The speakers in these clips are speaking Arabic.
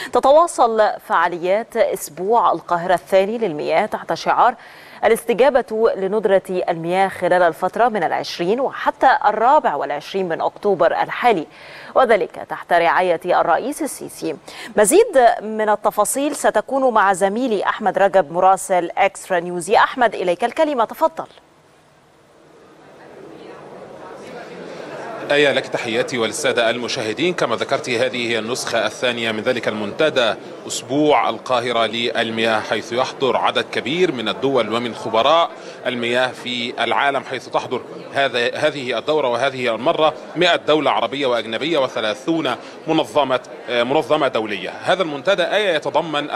تتواصل فعاليات أسبوع القاهرة الثاني للمياه تحت شعار الاستجابة لندرة المياه خلال الفترة من 20 وحتى 24 من أكتوبر الحالي، وذلك تحت رعاية الرئيس السيسي. مزيد من التفاصيل ستكون مع زميلي أحمد رجب مراسل إكسترا نيوز. يا أحمد إليك الكلمة، تفضل. آية، لك تحياتي وللسادة المشاهدين. كما ذكرت هذه هي النسخة الثانية من ذلك المنتدى أسبوع القاهرة للمياه، حيث يحضر عدد كبير من الدول ومن خبراء المياه في العالم، حيث تحضر هذه الدورة وهذه المرة 100 دولة عربية وأجنبية و30 منظمة دولية. هذا المنتدى آية يتضمن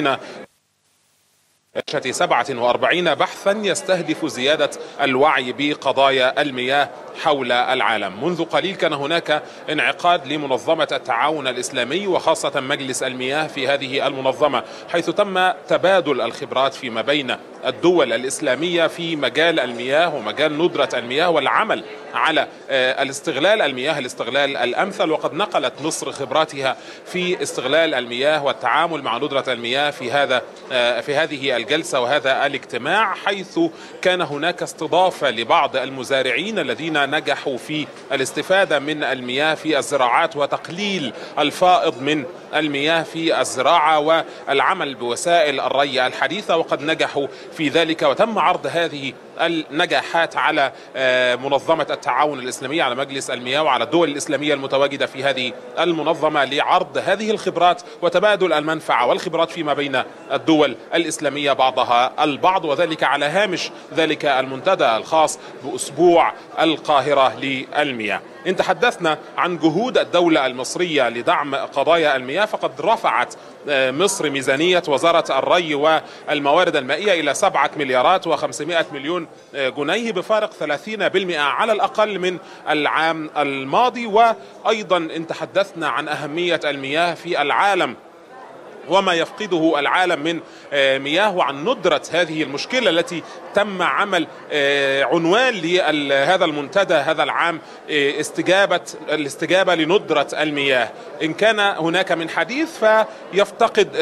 47 بحثا يستهدف زيادة الوعي بقضايا المياه حول العالم. منذ قليل كان هناك انعقاد لمنظمة التعاون الإسلامي وخاصة مجلس المياه في هذه المنظمة، حيث تم تبادل الخبرات فيما بين الدول الإسلامية في مجال المياه ومجال ندرة المياه والعمل على الاستغلال المياه الاستغلال الأمثل. وقد نقلت مصر خبراتها في استغلال المياه والتعامل مع ندرة المياه في هذه الجلسة وهذا الاجتماع، حيث كان هناك استضافة لبعض المزارعين الذين نجحوا في الاستفادة من المياه في الزراعات وتقليل الفائض من المياه في الزراعة والعمل بوسائل الري الحديثة، وقد نجحوا في ذلك. وتم عرض هذه النجاحات على منظمة التعاون الإسلامية، على مجلس المياه وعلى الدول الإسلامية المتواجدة في هذه المنظمة لعرض هذه الخبرات وتبادل المنفعة والخبرات فيما بين الدول الإسلامية بعضها البعض، وذلك على هامش ذلك المنتدى الخاص بأسبوع القاهرة للمياه. إن تحدثنا عن جهود الدولة المصرية لدعم قضايا المياه، فقد رفعت مصر ميزانية وزارة الري والموارد المائية إلى 7 مليارات و500 مليون جنيه، بفارق 30% على الأقل من العام الماضي. وأيضا إن تحدثنا عن أهمية المياه في العالم وما يفقده العالم من مياه، وعن ندرة هذه المشكلة التي تم عمل عنوان لهذا المنتدى هذا العام الاستجابة لندرة المياه. إن كان هناك من حديث فيفتقد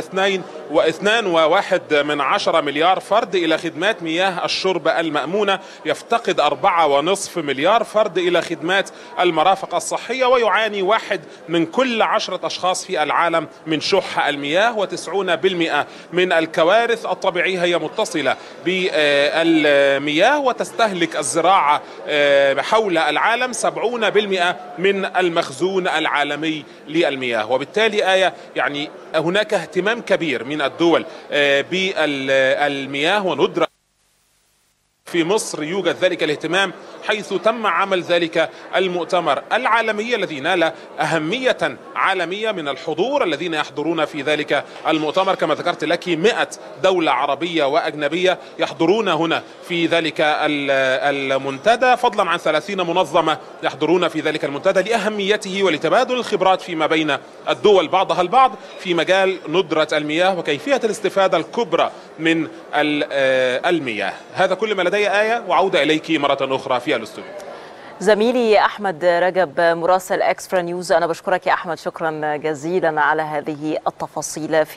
2.1 مليار فرد إلى خدمات مياه الشرب المأمونة، يفتقد 4.5 مليار فرد إلى خدمات المرافق الصحية، ويعاني 1 من كل 10 أشخاص في العالم من شح المياه، و90% من الكوارث الطبيعية هي متصلة بالمياه. وتستهلك الزراعة حول العالم 70% من المخزون العالمي للمياه. وبالتالي آية يعني هناك اهتمام كبير من الدول بالمياه وندرة. في مصر يوجد ذلك الاهتمام، حيث تم عمل ذلك المؤتمر العالمي الذي نال أهمية عالمية من الحضور الذين يحضرون في ذلك المؤتمر. كما ذكرت لك 100 دولة عربية وأجنبية يحضرون هنا في ذلك المنتدى، فضلا عن 30 منظمة يحضرون في ذلك المنتدى لأهميته ولتبادل الخبرات فيما بين الدول بعضها البعض في مجال ندرة المياه وكيفية الاستفادة الكبرى من المياه. هذا كل ما لدي آية، وعودة إليك مرة أخرى في الاستوديو. زميلي أحمد رجب مراسل إكسترا نيوز، أنا بشكرك يا أحمد، شكرا جزيلا على هذه التفاصيل.